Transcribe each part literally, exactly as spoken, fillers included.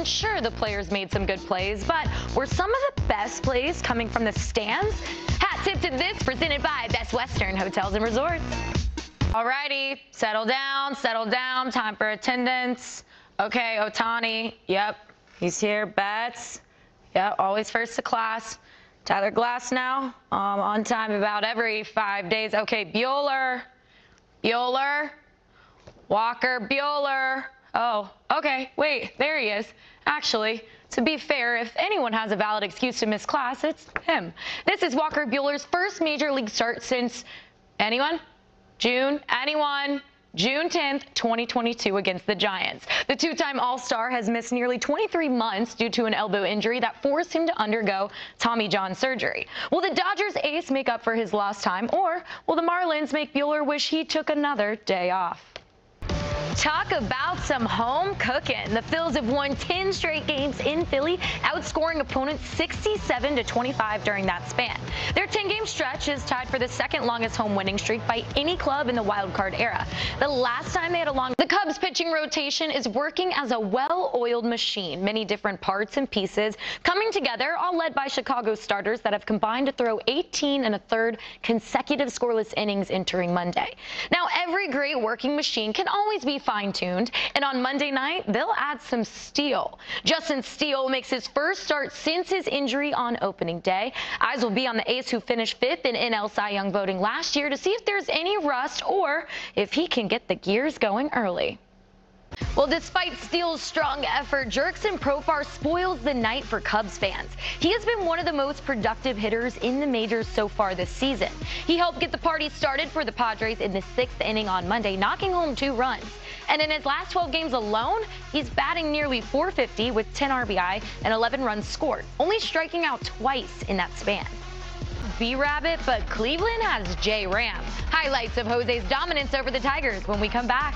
And sure, the players made some good plays, but were some of the best plays coming from the stands? Hat tip to this, presented by Best Western Hotels and Resorts. Alrighty, settle down, settle down. Time for attendance. Okay, Ohtani. Yep, he's here. Betts. Yep, always first to class. Tyler Glasnow, um, on time about every five days. Okay, Bueller. Bueller. Walker Bueller. Oh, okay, wait, there he is. Actually, to be fair, if anyone has a valid excuse to miss class, it's him. This is Walker Bueller's first major league start since, anyone? June? Anyone? June tenth, twenty twenty-two against the Giants. The two-time All-Star has missed nearly twenty-three months due to an elbow injury that forced him to undergo Tommy John surgery. Will the Dodgers ace make up for his lost time, or will the Marlins make Bueller wish he took another day off? Talk about some home cooking. The Phils have won ten straight games in Philly, outscoring opponents sixty-seven to twenty-five during that span. Their ten-game stretch is tied for the second longest home winning streak by any club in the wild card era. The last time they had a long, the Cubs pitching rotation is working as a well-oiled machine. Many different parts and pieces coming together, all led by Chicago starters that have combined to throw eighteen and a third consecutive scoreless innings entering Monday. Now, every great working machine can always be fine-tuned, and on Monday night, they'll add some steel. Justin Steele makes his first start since his injury on opening day. Eyes will be on the ace who finished fifth in N L Cy Young voting last year to see if there's any rust or if he can get the gears going early. Well, despite Steele's strong effort, Jurickson Profar spoils the night for Cubs fans. He has been one of the most productive hitters in the majors so far this season. He helped get the party started for the Padres in the sixth inning on Monday, knocking home two runs. And in his last twelve games alone, he's batting nearly four fifty with ten R B I and eleven runs scored, only striking out twice in that span. B-Rabbit, but Cleveland has J-Ram. Highlights of Jose's dominance over the Tigers when we come back.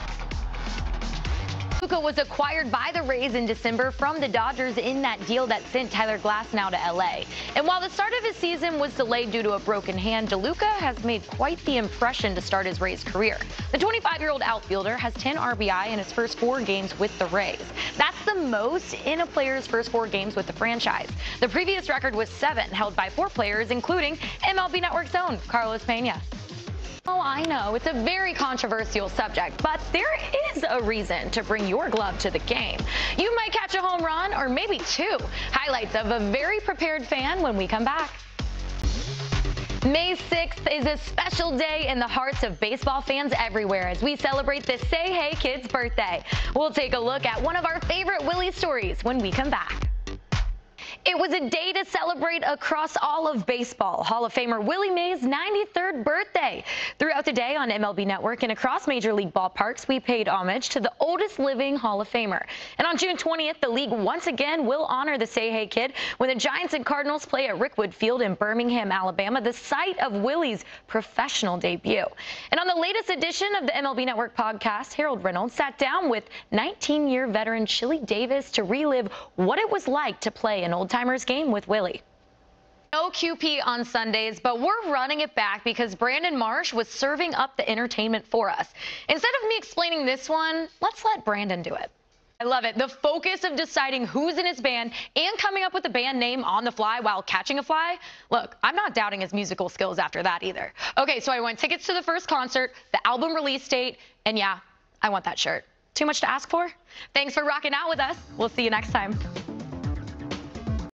Luka was acquired by the Rays in December from the Dodgers in that deal that sent Tyler Glasnow to L A. And while the start of his season was delayed due to a broken hand, DeLuca has made quite the impression to start his Rays career. The twenty-five-year-old outfielder has ten R B I in his first four games with the Rays. That's the most in a player's first four games with the franchise. The previous record was seven, held by four players, including M L B Network's own Carlos Pena. Oh, I know, it's a very controversial subject, but there is a reason to bring your glove to the game. You might catch a home run, or maybe two. Highlights of a very prepared fan when we come back. May sixth is a special day in the hearts of baseball fans everywhere as we celebrate the Say Hey Kid's birthday. We'll take a look at one of our favorite Willie stories when we come back. It was a day to celebrate across all of baseball. Hall of Famer Willie Mays' ninety-third birthday. Throughout the day on M L B Network and across Major League ballparks, we paid homage to the oldest living Hall of Famer. And on June twentieth, the league once again will honor the Say Hey Kid when the Giants and Cardinals play at Rickwood Field in Birmingham, Alabama, the site of Willie's professional debut. And on the latest edition of the M L B Network podcast, Harold Reynolds sat down with nineteen-year veteran Chili Davis to relive what it was like to play an old timers game with Willie. No Q P on Sundays, but we're running it back because Brandon Marsh was serving up the entertainment for us. Instead of me explaining this one, let's let Brandon do it. I love it. The focus of deciding who's in his band and coming up with a band name on the fly while catching a fly. Look, I'm not doubting his musical skills after that either. Okay, so I want tickets to the first concert, the album release date, and yeah, I want that shirt. Too much to ask for? Thanks for rocking out with us. We'll see you next time.